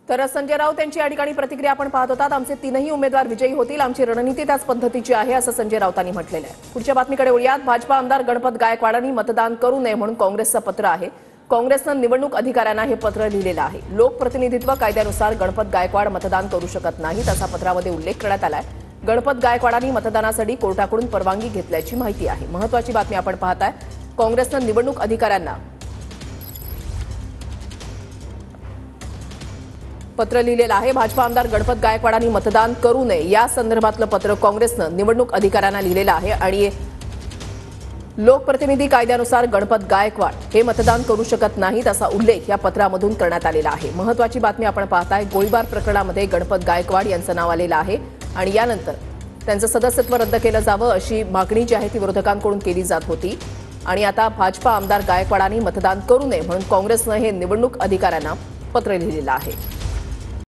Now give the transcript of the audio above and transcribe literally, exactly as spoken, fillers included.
तर संजय राऊत यांची या ठिकाणी प्रतिक्रिया आपण पाहत होतात। आमचे तीनही उमेदवार विजयी होतील, आमची रणनीती त्याच पद्धतीची आहे असं संजय राऊतांनी म्हटलेलं आहे। पुढच्या बातमीकडे वळूयात। भाजपा आमदार गणपत गायकवाडांनी मतदान करू नये म्हणून काँग्रेसचं पत्र आहे। काँग्रेसनं निवडणूक अधिकाऱ्यांना हे पत्र लिहिलेलं आहे। लोकप्रतिनिधित्व कायद्यानुसार गणपत गायकवाड मतदान करू शकत नाहीत असा पत्रामध्ये उल्लेख करण्यात आलाय। गणपत गायकवाडांनी मतदानासाठी कोर्टाकडून परवानगी घेतल्याची माहिती आहे। महत्त्वाची बातमी आपण पाहताय। काँग्रेसनं निवडणूक अधिकाऱ्यांना पत्र लिहिलेलं आहे। भाजपा आमदार गणपत गायकवाडांनी मतदान करू नये या संदर्भातलं पत्र काँग्रेसनं निवडणूक अधिकाऱ्यांना लिहिलेलं आहे आणि लोकप्रतिनिधी कायद्यानुसार गणपत गायकवाड हे मतदान करू शकत नाहीत असा उल्लेख या पत्रामधून करण्यात आलेला आहे। महत्त्वाची बातमी आपण पाहताय। गोळीबार प्रकरणामध्ये गणपत गायकवाड यांचं नाव आलेलं आहे आणि यानंतर त्यांचं सदस्यत्व रद्द केलं जावं अशी मागणी जी आहे ती विरोधकांकडून केली जात होती आणि आता भाजपा आमदार गायकवाडांनी मतदान करू नये म्हणून काँग्रेसनं हे निवडणूक अधिकाऱ्यांना पत्र लिहिलेलं आहे।